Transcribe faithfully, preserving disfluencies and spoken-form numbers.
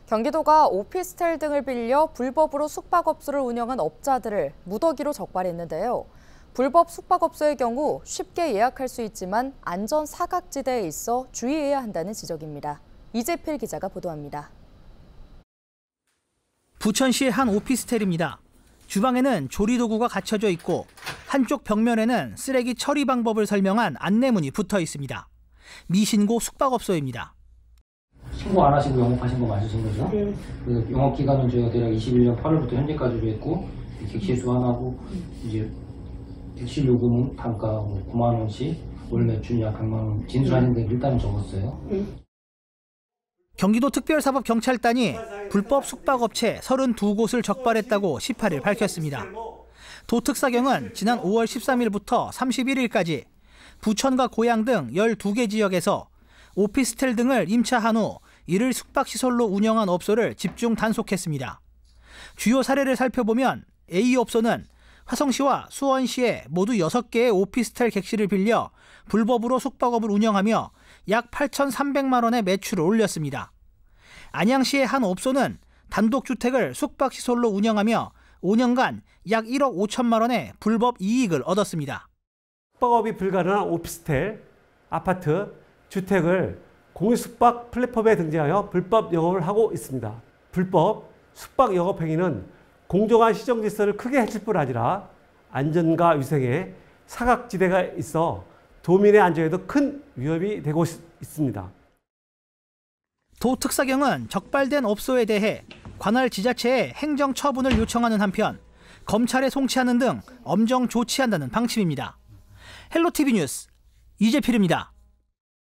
경기도가 오피스텔 등을 빌려 불법으로 숙박업소를 운영한 업자들을 무더기로 적발했는데요. 불법 숙박업소의 경우 쉽게 예약할 수 있지만 안전 사각지대에 있어 주의해야 한다는 지적입니다. 이재필 기자가 보도합니다. 부천시의 한 오피스텔입니다. 주방에는 조리도구가 갖춰져 있고 한쪽 벽면에는 쓰레기 처리 방법을 설명한 안내문이 붙어 있습니다. 미신고 숙박업소입니다. 신고 안 하시고 영업하신 거 맞으신 거죠? 네. 그 영업 기간은 저희가 대략 이십일 년 팔월부터 현재까지로 했고 객실 수 하나고 이제 객실 요금은 단가 뭐 구만 원씩 월 매출 약 백만 원 진술하는데 일단은 적었어요. 네. 경기도 특별사법경찰단이 불법 숙박업체 서른두 곳을 적발했다고 십팔 일 밝혔습니다. 도특사경은 지난 오월 십삼일부터 삼십일일까지 부천과 고양 등 열두 개 지역에서 오피스텔 등을 임차한 후 이를 숙박시설로 운영한 업소를 집중 단속했습니다. 주요 사례를 살펴보면 A 업소는 화성시와 수원시에 모두 여섯 개의 오피스텔 객실을 빌려 불법으로 숙박업을 운영하며 약 팔천삼백만 원의 매출을 올렸습니다. 안양시의 한 업소는 단독주택을 숙박시설로 운영하며 오 년간 약 일억 오천만 원의 불법 이익을 얻었습니다. 숙박업이 불가능한 오피스텔, 아파트, 주택을 공유숙박 플랫폼에 등재하여 불법 영업을 하고 있습니다. 불법 숙박 영업 행위는 공정한 시정 질서를 크게 해칠 뿐 아니라 안전과 위생에 사각지대가 있어 도민의 안전에도 큰 위협이 되고 있습니다. 도특사경은 적발된 업소에 대해 관할 지자체에 행정 처분을 요청하는 한편 검찰에 송치하는 등 엄정 조치한다는 방침입니다. 헬로티비 뉴스 이재필입니다.